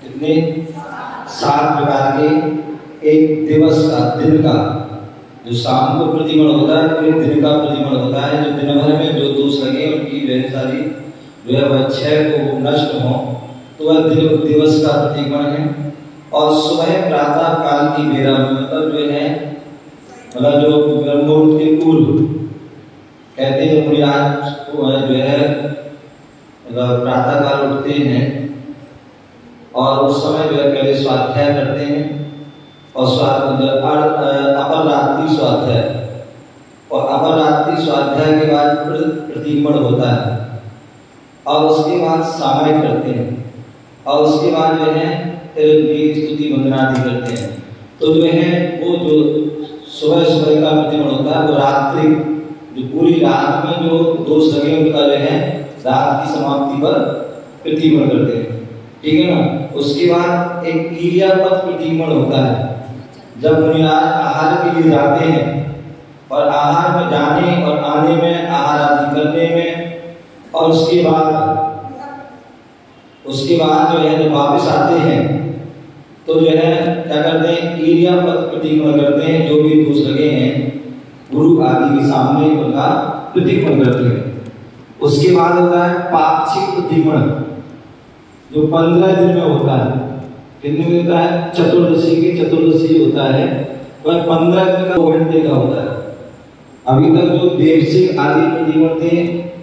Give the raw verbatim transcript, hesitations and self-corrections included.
कितने सात प्रकार के एक दिवस का दिन का जो शाम को प्रतिमण होता है फिर दिन का प्रतिमण होता है। जो दिन भर में जो दोष लगे उनकी वह सारी जो है वह क्षय को नष्ट हो तो वह दिवस का प्रतिमण है। और सुबह प्रातः काल की बेरा मतलब जो है मतलब जो ब्रह्ममुहूर्त के पूर्व कहते हैं पूरी आज जो है मतलब प्रातः काल उठते हैं और उस समय जो है पहले स्वाध्याय करते हैं और अपर रात्रि स्वाध्याय और अपर रात्रि स्वाध्याय के बाद प्रतिमण होता है और उसके बाद सामयिक करते हैं और उसके बाद जो है स्तुति वंदना आदि करते हैं। तो जो है वो जो सुबह सुबह का प्रतिमण होता है वो रात्रि जो पूरी रात में जो दोष लगे उनका जो है रात की समाप्ति पर प्रतिमण करते हैं, ठीक है ना। उसके बाद एक क्रियापद प्रतिमण होता है जब मुनिराज आहार के लिए जाते हैं और आहार में जाने और आने में आहार आदि करने में और उसके बाद उसके बाद जो है जब वापस आते हैं तो जो है क्या करते हैं क्रियापद प्रतिमण करते हैं। जो भी दोष लगे हैं गुरु आदि के सामने उनका प्रतिमण करते हैं। उसके बाद होता है पाक्षिक प्रतिमण जो पंद्रह दिन में होता है। कितने में होता है? चतुर्दशी की चतुर्दशी होता है वह पंद्रह दिन का दो घंटे का होता है। अभी तक जो देव सिंह आदि प्रतिमण थे